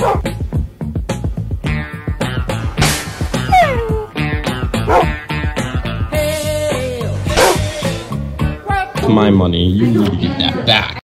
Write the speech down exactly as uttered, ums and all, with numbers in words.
My money, you need to get that back.